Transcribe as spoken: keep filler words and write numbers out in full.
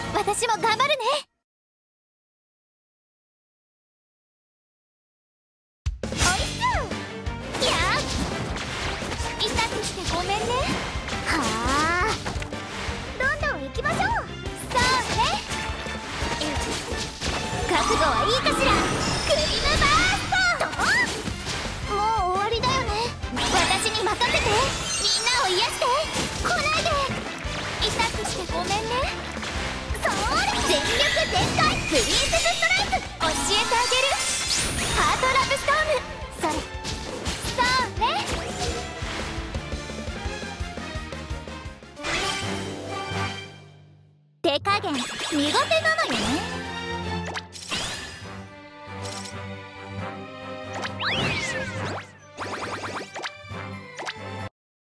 私も頑張るね。おいっす。やあ、痛くしてごめんね。はあ、どんどん行きましょう。そうね。覚悟はいいかしら。クリームバースト。もう終わりだよね。私に任せて。みんなを癒して。来ないで。痛くしてごめんね。そーれ、全力全開プリンセスストライク。教えてあげる。ハートラブストーム。それ、そうね。手加減苦手なのよね。